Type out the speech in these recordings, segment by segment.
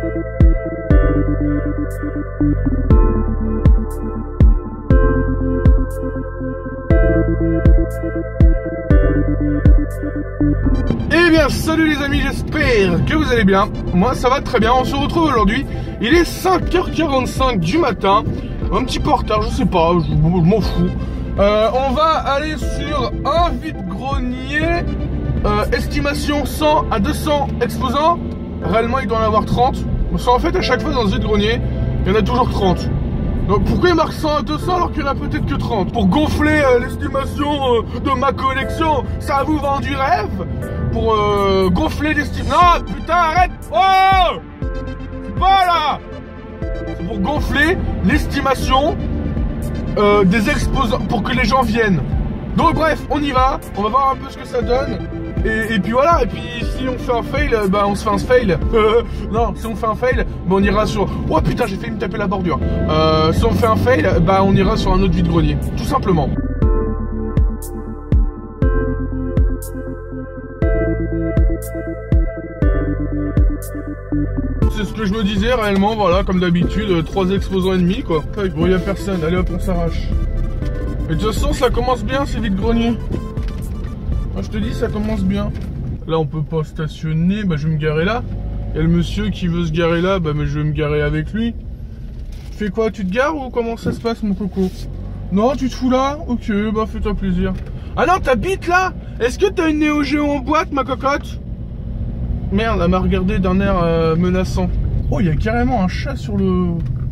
Eh bien salut les amis, j'espère que vous allez bien. Moi ça va très bien, on se retrouve aujourd'hui. Il est 5h45 du matin. Un petit peu en retard, je sais pas, je m'en fous. On va aller sur un vide-grenier. Estimation 100 à 200 exposants. Réellement il doit en avoir 30. Parce qu'en fait à chaque fois dans ce vide-grenier, il y en a toujours 30. Donc pourquoi il marque 100 à 200 alors qu'il n'y en a peut-être que 30? Pour gonfler l'estimation de ma collection. Ça vous vend du rêve? Pour gonfler l'estimation. Non putain arrête. Oh, voilà. C'est pour gonfler l'estimation des exposants, pour que les gens viennent. Donc bref, on y va. On va voir un peu ce que ça donne. Et puis voilà, et puis si on fait un fail, bah on se fait un fail. Non, si on fait un fail, bah on ira sur... Oh putain, j'ai failli me taper la bordure. Si on fait un fail, bah on ira sur un autre vide-grenier. Tout simplement. C'est ce que je me disais réellement, voilà, comme d'habitude, 3 exposants et demi quoi. Bon, il y a personne, allez hop, on s'arrache. Mais de toute façon, ça commence bien ces vide-greniers. Moi je te dis, ça commence bien. Là on peut pas stationner, bah je vais me garer là. Il y a le monsieur qui veut se garer là, bah mais je vais me garer avec lui. Tu fais quoi, tu te gares ou comment ça se passe mon coco? Non, tu te fous là? Ok, bah fais-toi plaisir. Ah non, t'habites là? Est-ce que t'as une Neo Geo en boîte ma cocotte? Merde, elle m'a regardé d'un air menaçant. Oh, il y a carrément un chat sur le...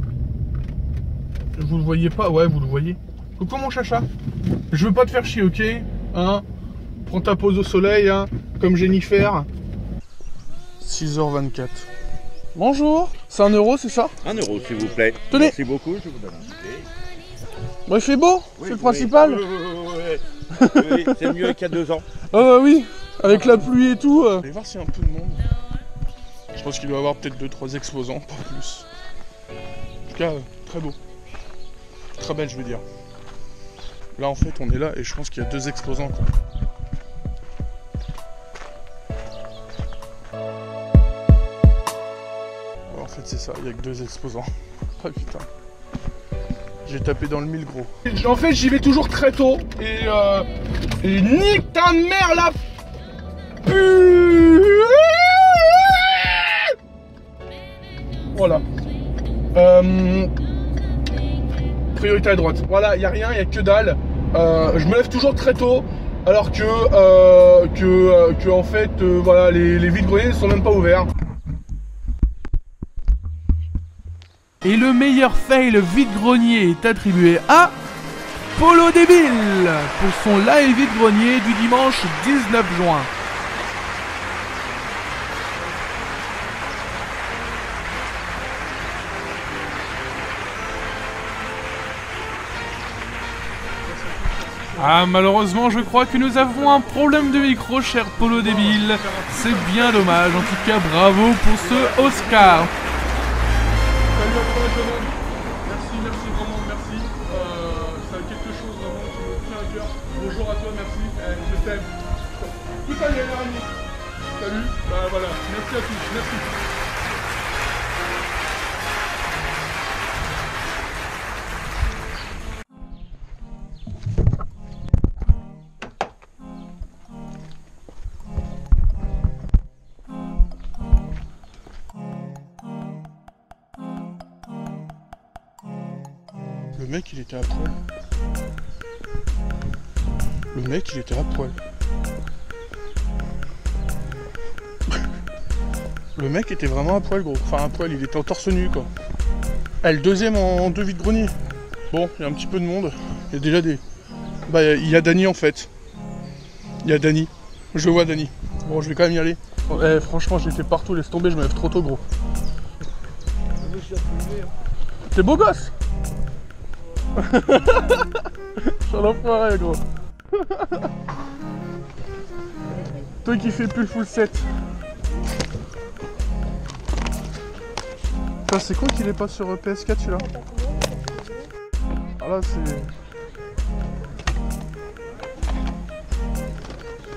Vous le voyez pas? Ouais, vous le voyez. Coucou mon chacha. Je veux pas te faire chier, ok? Hein? Prends ta pause au soleil, hein, comme Jennifer. 6h24. Bonjour. C'est 1 €, c'est ça? 1 € s'il vous plaît. Tenez. Merci beaucoup, je vous donne un ticket. Bon, il fait beau, oui, c'est le principal. Oui, c'est mieux qu'il y a 2 ans. Ah oui, avec la pluie et tout. On va voir s'il y a un peu de monde. Je pense qu'il doit y avoir peut-être 2-3 exposants, pas plus. En tout cas, très beau. Très belle, je veux dire. Là, en fait, on est là et je pense qu'il y a 2 exposants, quoi. En fait, c'est ça, il n'y a que 2 exposants. Ah putain. J'ai tapé dans le mille, gros. En fait, j'y vais toujours très tôt. Et nique ta mère, la... Voilà. Priorité à droite. Voilà, il n'y a rien, il n'y a que dalle. Je me lève toujours très tôt. Alors que en fait, voilà, les vide-greniers ne sont même pas ouverts. Et le meilleur fail vide-grenier est attribué à Polo Débile pour son live vide-grenier du dimanche 19 juin. Ah, malheureusement, je crois que nous avons un problème de micro, cher Polo Débile. C'est bien dommage. En tout cas, bravo pour ce Oscar. Salut à toi, jeune homme. Merci, merci vraiment, merci. Ça a quelque chose vraiment qui me tient à cœur. Bonjour à toi, merci. Je t'aime. Tout à l'heure, ami. Salut. Bah voilà. Merci à tous. Merci. Le mec il était à poil. Le mec il était à poil. Le mec était vraiment à poil, gros. Enfin à poil, il était en torse nu quoi. Ah, le deuxième en 2 vide-greniers. Bon, il y a un petit peu de monde. Il y a déjà des... Bah il y a Dany en fait. Il y a Dany. Je vois Dany. Bon, je vais quand même y aller. Eh, franchement j'étais partout, laisse tomber, je me lève trop tôt, gros. T'es beau gosse. Je suis un enfoiré, gros. Toi qui fais plus le full set. Putain, c'est con qu'il est pas sur PS4 celui-là. Ah là c'est...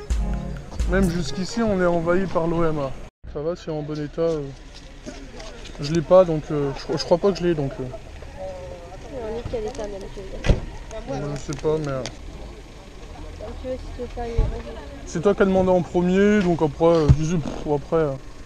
Même jusqu'ici on est envahi par l'OMA. Ça va, c'est en bon état. Je l'ai pas, donc je crois pas que je l'ai, donc... En nickel état même, tu veux dire. je sais pas, mais... Tu veux, si tu veux faire une... C'est toi qui as demandé en premier, donc après, je sais, après...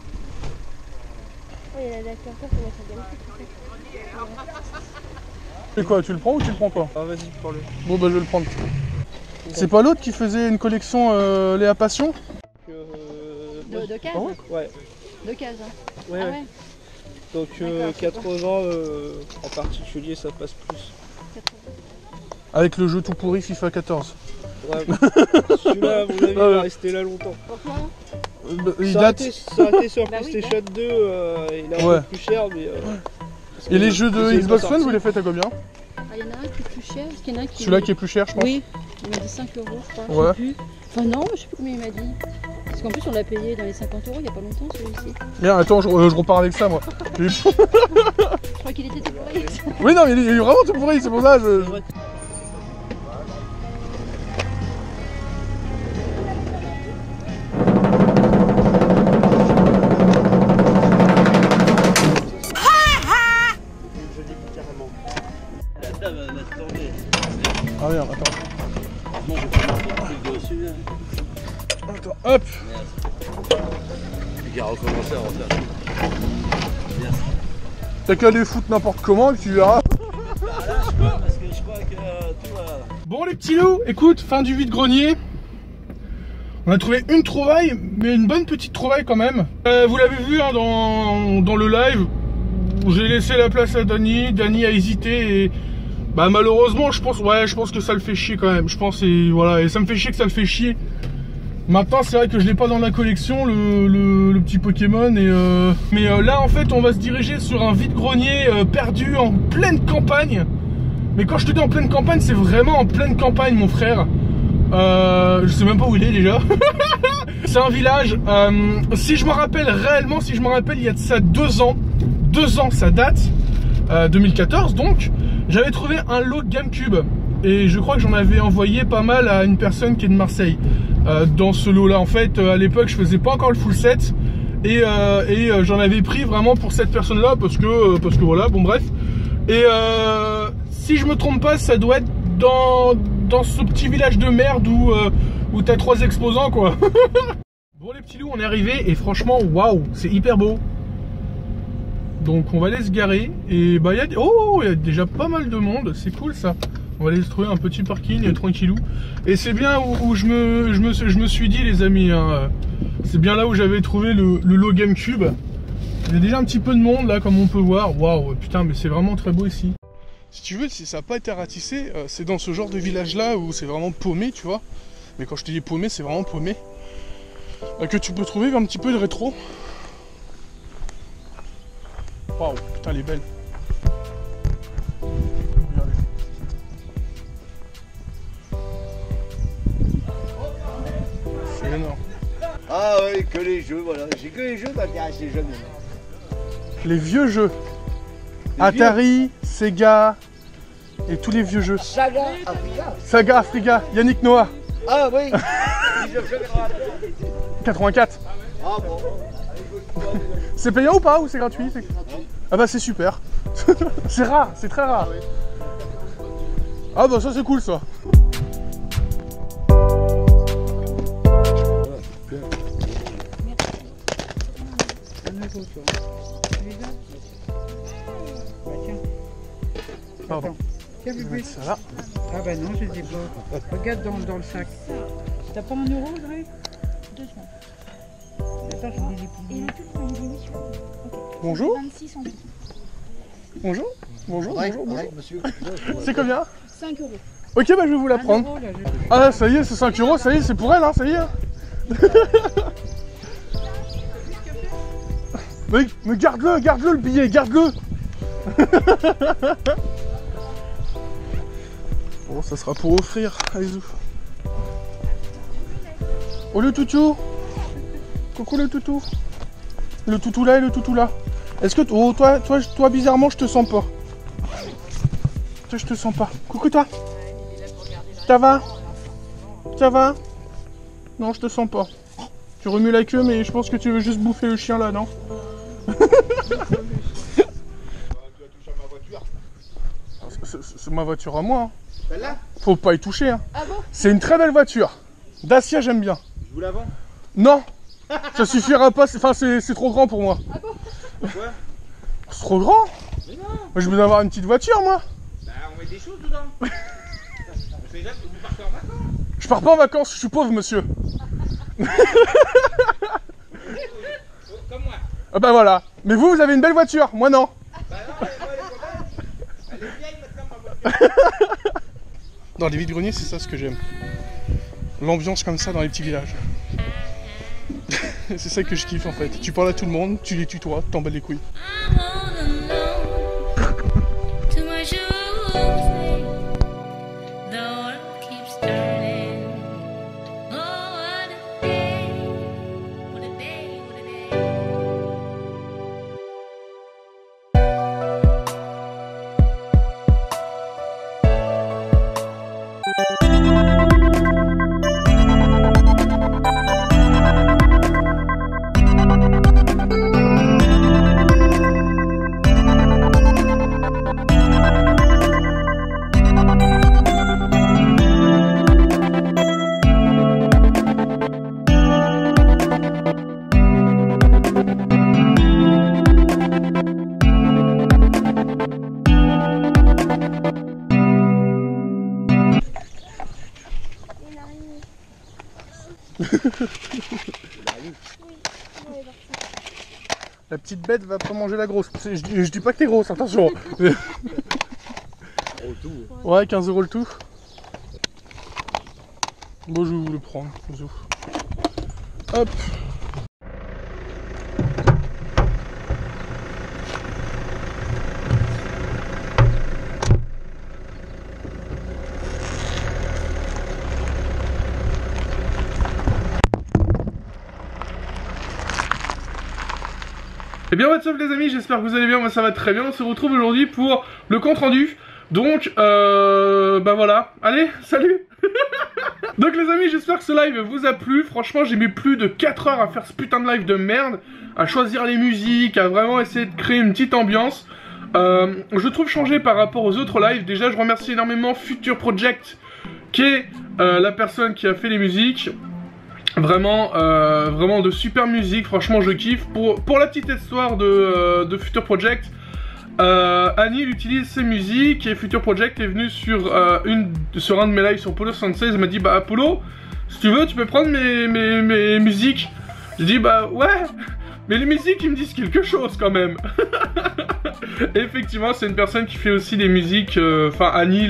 Oui, il y a la d'accord, faut mettre la gamme. Et quoi, tu le prends ou tu le prends pas? Ah vas-y, prends-le. Bon bah je vais le prendre. C'est pas l'autre qui faisait une collection Léa Passion? De cases? Ah ouais? Ouais. De cases, hein. Ouais, Ah ouais. ouais. Donc D'accord, 80 en particulier ça passe plus. 80. Avec le jeu tout pourri FIFA 14. Ouais, celui-là à mon avis il va rester là longtemps. Pourquoi? Il Ça a date... été sur Bah oui, PlayStation 2, il est un Ouais. peu plus cher mais... parce Et que les jeux de c'est Xbox pas One, vous sorti. les faites à combien? Ah, il y en a un qui est plus cher, parce qu'il y en a un qui... Celui-là qui est plus cher, je pense. Oui, il m'a dit 5 €, je crois. Ouais. Je sais plus. Enfin non, je sais plus combien il m'a dit. Parce qu'en plus on l'a payé dans les 50 € il y a pas longtemps celui-ci. Bien, attends, je repars avec ça moi. Je crois qu'il était tout pourri. Oui, non, mais il est vraiment tout pourri, c'est pour ça. C'est vrai. Ah merde, attends. Attends, hop. Il a recommencé à refaire. T'as qu'à les foutre n'importe comment et tu verras. Parce que je crois que tout va. Bon les petits loups, écoute, fin du vide-grenier. On a trouvé une trouvaille, mais une bonne petite trouvaille quand même. Vous l'avez vu hein, dans le live, où j'ai laissé la place à Dany. Dany a hésité et bah malheureusement je pense que ça le fait chier quand même. Je pense et voilà, et ça me fait chier que ça le fait chier. Maintenant c'est vrai que je l'ai pas dans la collection le petit Pokémon et mais là en fait on va se diriger sur un vide-grenier perdu en pleine campagne. Mais quand je te dis en pleine campagne, c'est vraiment en pleine campagne mon frère. Je sais même pas où il est déjà. C'est un village. Si je me rappelle réellement, si je me rappelle, il y a de ça 2 ans. 2 ans, ça date. 2014 donc. J'avais trouvé un lot GameCube. Et je crois que j'en avais envoyé pas mal à une personne qui est de Marseille. Dans ce lot là. En fait, à l'époque, je faisais pas encore le full set. Et j'en avais pris vraiment pour cette personne là. Parce que voilà, bon bref. Et si je me trompe pas, ça doit être dans ce petit village de merde où t'as 3 exposants quoi. Bon les petits loups, on est arrivé et franchement waouh, c'est hyper beau. Donc on va aller se garer et bah il y a déjà pas mal de monde, c'est cool ça. On va aller se trouver un petit parking tranquillou. Et c'est bien où je me suis dit les amis hein, c'est bien là où j'avais trouvé le lot GameCube. Il y a déjà un petit peu de monde là comme on peut voir. Waouh putain mais c'est vraiment très beau ici. Si tu veux, si ça n'a pas été ratissé, c'est dans ce genre de village-là où c'est vraiment paumé, tu vois. Mais quand je te dis paumé, c'est vraiment paumé. Que tu peux trouver un petit peu de rétro. Waouh, putain, elle est belle. Regardez. C'est énorme. Ah oui, que les jeux, voilà. J'ai que les jeux m'intéressent les jeunes. Les vieux jeux. Atari, Sega et tous les vieux jeux. Saga Africa. Saga Africa, Yannick Noah. Ah oui. 84. Ah bon. C'est payant ou pas ou c'est gratuit? Ah bah c'est super. C'est rare, c'est très rare. Ah bah ça c'est cool ça. Pardon. Ça va. Ah bah non, je les ai pas. Regarde dans le sac. T'as pas 1 €, Audrey? 2 secondes. Attends, je les ai pliés. Et le tout, on dit oui sur... Bonjour. 26 en tout. Bonjour. Bonjour. Ouais, Bonjour. ouais, monsieur. C'est combien? 5 €. Ok bah je vais vous la 1 prendre. € là, Ah ça y est, c'est 5 €, ça y est, c'est pour elle hein, ça y est. Mais garde-le le billet, garde-le. Bon, ça sera pour offrir, allez-y. Oh le toutou. Coucou le toutou. Le toutou là et le toutou là. Est-ce que oh, toi bizarrement je te sens pas. Toi je te sens pas. Coucou toi. Ça va? Ça va? Non, je te sens pas. Tu remues la queue, mais je pense que tu veux juste bouffer le chien là, non? c'est ma voiture à moi. Hein. Celle-là? Faut pas y toucher. Hein. Ah bon? C'est une très belle voiture. Dacia, j'aime bien. Je vous la vends? Non, ça suffira pas. Enfin, c'est trop grand pour moi. Ah bon? Pourquoi? C'est trop grand. Mais non. Moi, je veux avoir une petite voiture, moi. Bah on met des choses dedans. On sait jamais, vous partez en vacances. Je pars pas en vacances, je suis pauvre, monsieur. Comme moi. Ah bah voilà. Mais vous, vous avez une belle voiture, moi non. Bah non, elle est pas elle est vieille maintenant ma voiture. Dans les vides-greniers, c'est ça ce que j'aime. L'ambiance comme ça dans les petits villages. C'est ça que je kiffe en fait. Tu parles à tout le monde, tu les tutoies, t'en bats les couilles. La petite bête va pas manger la grosse. Je dis pas que t'es grosse, attention. Ouais, 15 € le tout. Bon, je vais vous le prendre. Hop. Eh bien what's up les amis, j'espère que vous allez bien, moi ça va très bien, on se retrouve aujourd'hui pour le compte rendu. Donc bah voilà, allez, salut. Donc les amis, j'espère que ce live vous a plu. Franchement j'ai mis plus de 4 heures à faire ce putain de live de merde, à choisir les musiques, à vraiment essayer de créer une petite ambiance. Je trouve changé par rapport aux autres lives. Déjà je remercie énormément Future Project, qui est la personne qui a fait les musiques. Vraiment, vraiment de super musique, franchement je kiffe. Pour la petite histoire de Future Project, Annie utilise ses musiques et Future Project est venu sur un de mes lives sur Polo 76 et m'a dit bah Polo, si tu veux tu peux prendre mes musiques. J'ai dit bah ouais, mais les musiques ils me disent quelque chose quand même. Et effectivement c'est une personne qui fait aussi des musiques, enfin Annie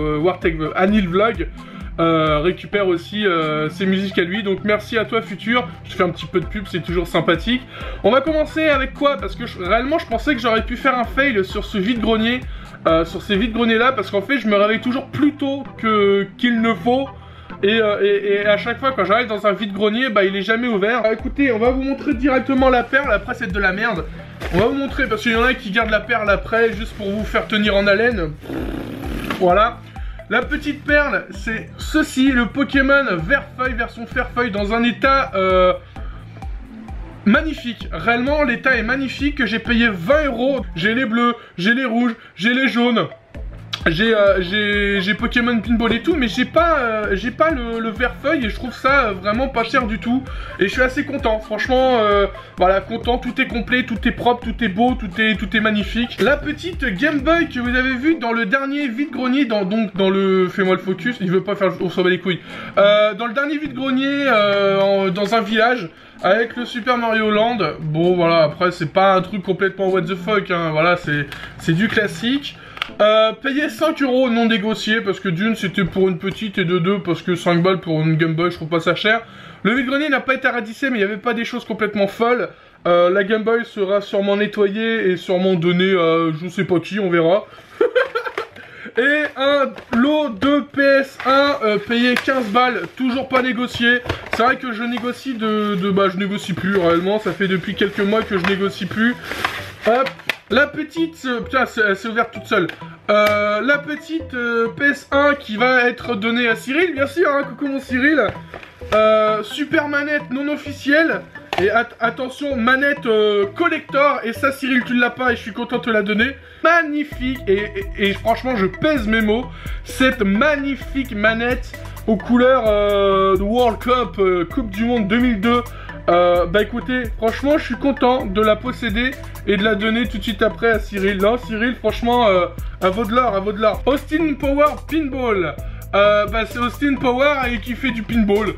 le vlog. Récupère aussi ses musiques à lui, donc merci à toi Futur, je fais un petit peu de pub, c'est toujours sympathique. On va commencer avec quoi? Parce que réellement je pensais que j'aurais pu faire un fail sur ce vide-grenier, sur ces vide-greniers là, parce qu'en fait je me réveille toujours plus tôt qu'il ne faut. Et à chaque fois quand j'arrive dans un vide-grenier, bah il est jamais ouvert. Écoutez, on va vous montrer directement la perle, après c'est de la merde. On va vous montrer, parce qu'il y en a qui gardent la perle après, juste pour vous faire tenir en haleine. Voilà. La petite perle, c'est ceci, le Pokémon Vert-Feuille, version Fer-Feuille, dans un état magnifique. Réellement, l'état est magnifique, j'ai payé 20 €. J'ai les bleus, j'ai les rouges, j'ai les jaunes. J'ai Pokémon Pinball et tout, mais j'ai pas le vert-feuille et je trouve ça vraiment pas cher du tout. Et je suis assez content, franchement, voilà, content, tout est complet, tout est propre, tout est beau, tout est magnifique. La petite Game Boy que vous avez vue dans le dernier vide-grenier, dans le... Fais-moi le focus, il veut pas faire... On s'en bat les couilles. Dans le dernier vide-grenier, dans un village, avec le Super Mario Land. Bon, voilà, après, c'est pas un truc complètement what the fuck, hein, voilà, c'est du classique. Payer 5 € non négocié parce que d'une c'était pour une petite et de deux parce que 5 balles pour une Game Boy je trouve pas ça cher. Le vide-grenier n'a pas été radissé mais il n'y avait pas des choses complètement folles. La Game Boy sera sûrement nettoyée et sûrement donnée à je sais pas qui, on verra. Et un lot de PS1 payé 15 balles, toujours pas négocié. C'est vrai que je négocie bah je négocie plus réellement, ça fait depuis quelques mois que je négocie plus. Hop. La petite, putain, elle s'est ouverte toute seule. La petite PS1 qui va être donnée à Cyril, bien sûr, hein, coucou mon Cyril. Super manette non officielle. Et attention, manette collector. Et ça, Cyril, tu ne l'as pas et je suis content de te la donner. Magnifique. Et franchement, je pèse mes mots. Cette magnifique manette aux couleurs de World Cup, Coupe du Monde 2002. Bah écoutez, franchement, je suis content de la posséder et de la donner tout de suite après à Cyril. Non, Cyril, franchement, à vaut de l'or, à vaut de l'or. Austin Power Pinball. Bah c'est Austin Power et qui fait du pinball.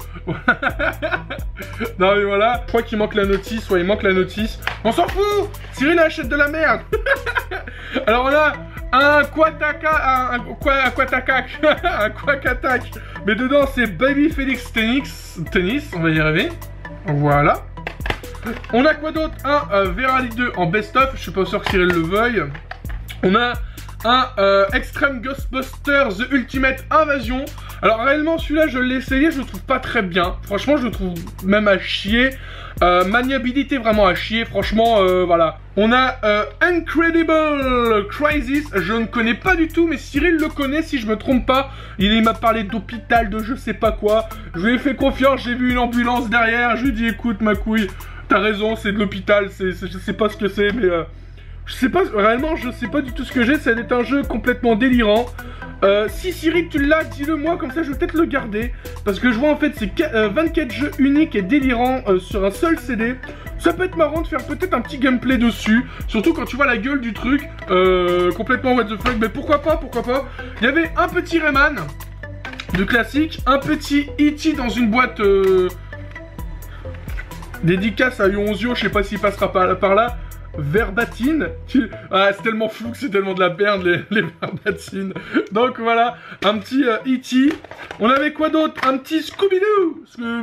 Non mais voilà, je crois qu'il manque la notice, ouais il manque la notice. On s'en fout, Cyril achète de la merde. Alors on a un Quataka, un Quack Attack. Mais dedans c'est Baby Felix Tennis, on va y arriver. Voilà. On a quoi d'autre? Un Verali 2 en best-of, je suis pas sûr que Cyril le veuille. On a un Extreme Ghostbusters The Ultimate Invasion. Alors réellement celui-là je l'ai essayé, je le trouve pas très bien. Franchement je le trouve même à chier. Maniabilité vraiment à chier. Franchement voilà. On a Incredible Crisis. Je ne connais pas du tout mais Cyril le connaît si je me trompe pas. Il m'a parlé d'hôpital, de je sais pas quoi. Je lui ai fait confiance, j'ai vu une ambulance derrière. Je lui ai dit écoute ma couille, t'as raison c'est de l'hôpital. Je sais pas ce que c'est mais... je sais pas, réellement, je sais pas du tout ce que j'ai. Ça va être un jeu complètement délirant. Si Cyril, tu l'as, dis-le moi, comme ça je vais peut-être le garder. Parce que je vois en fait, c'est 24 jeux uniques et délirants sur un seul CD. Ça peut être marrant de faire peut-être un petit gameplay dessus. Surtout quand tu vois la gueule du truc. Complètement what the fuck. Mais pourquoi pas, pourquoi pas. Il y avait un petit Rayman de classique. Un petit E.T. dans une boîte dédicace à Yonzio. Je sais pas s'il passera par là. Verbatine. Ah, c'est tellement flou que c'est tellement de la merde les verbatines. Donc voilà, un petit E.T. On avait quoi d'autre? Un petit Scooby-Doo.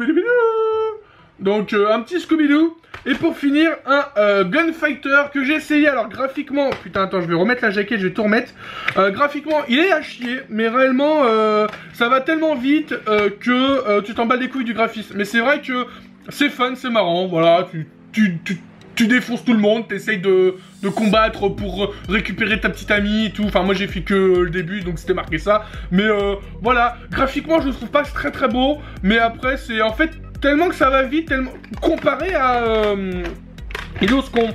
Donc un petit Scooby-Doo. Et pour finir, un Gunfighter que j'ai essayé. Alors graphiquement, putain attends, je vais remettre la jaquette, je vais tout remettre. Graphiquement, il est à chier, mais réellement, ça va tellement vite que tu t'en bats les couilles du graphisme. Mais c'est vrai que c'est fun, c'est marrant, voilà, tu défonces tout le monde, t'essayes de combattre pour récupérer ta petite amie et tout. Enfin, moi j'ai fait que le début, donc c'était marqué ça. Mais voilà, graphiquement je le trouve pas très très beau. Mais après, c'est en fait tellement que ça va vite, tellement comparé à Iloscon.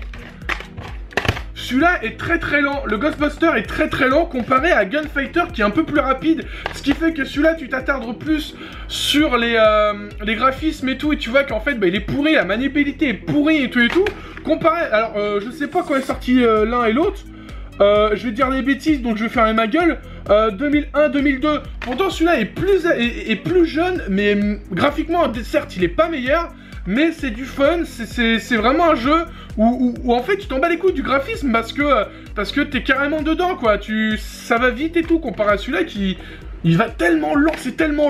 Celui-là est très très lent, le Ghostbuster est très très lent comparé à Gunfighter qui est un peu plus rapide. Ce qui fait que celui-là tu t'attardes plus sur les graphismes et tout. Et tu vois qu'en fait bah, il est pourri, la maniabilité est pourrie et tout. Comparé, alors je sais pas quand est sorti l'un et l'autre. Je vais dire des bêtises donc je vais fermer ma gueule. 2001-2002. Pourtant celui-là est plus jeune, mais graphiquement certes il est pas meilleur. Mais c'est du fun, c'est vraiment un jeu où en fait tu t'en bats les couilles du graphisme parce que t'es carrément dedans quoi, ça va vite et tout comparé à celui-là il va tellement lent, c'est tellement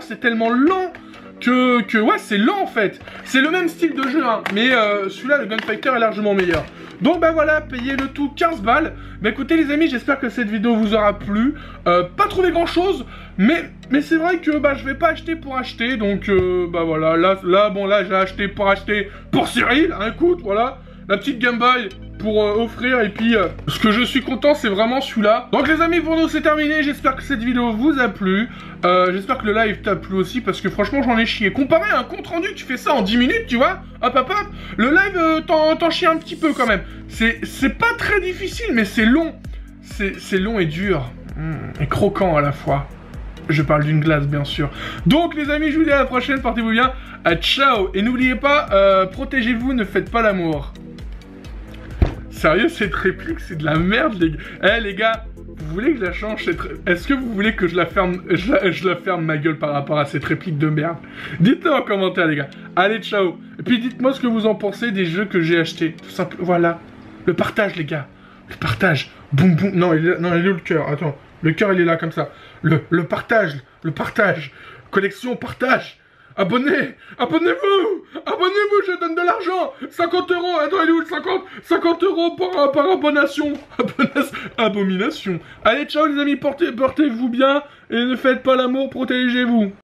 lent que ouais c'est lent en fait. C'est le même style de jeu hein, mais celui-là le Gunfighter est largement meilleur. Donc bah voilà, payez le tout 15 balles. Bah écoutez les amis, j'espère que cette vidéo vous aura plu. Pas trouvé grand chose, mais c'est vrai que bah je vais pas acheter pour acheter. Donc bah voilà, là j'ai acheté pour Cyril, un coup, voilà. La petite Game Boy pour offrir et puis ce que je suis content c'est vraiment celui-là. Donc les amis pour nous c'est terminé, j'espère que cette vidéo vous a plu. J'espère que le live t'a plu aussi parce que franchement j'en ai chié. Comparé à un compte rendu tu fais ça en 10 minutes tu vois, hop, le live t'en chies un petit peu quand même. C'est pas très difficile mais c'est long. C'est long et dur et croquant à la fois. Je parle d'une glace bien sûr. Donc les amis je vous dis à la prochaine, portez-vous bien, ciao. Et n'oubliez pas, protégez-vous, ne faites pas l'amour. Sérieux, cette réplique, c'est de la merde, les gars. Eh, les gars, vous voulez que je la change cette... Est-ce que vous voulez que je la ferme ma gueule par rapport à cette réplique de merde? Dites-le en commentaire, les gars. Allez, ciao. Et puis, dites-moi ce que vous en pensez des jeux que j'ai achetés. Tout simple. Voilà. Le partage, les gars. Le partage. Boum, boum. Non, il est où le cœur? Attends. Le cœur, il est là, comme ça. Le partage. Le partage. Collection, partage. Abonnez-vous, je donne de l'argent, 50 €, attends, il est où le 50 € par abonation, abomination. Allez, ciao les amis, portez-vous bien, et ne faites pas l'amour, protégez-vous.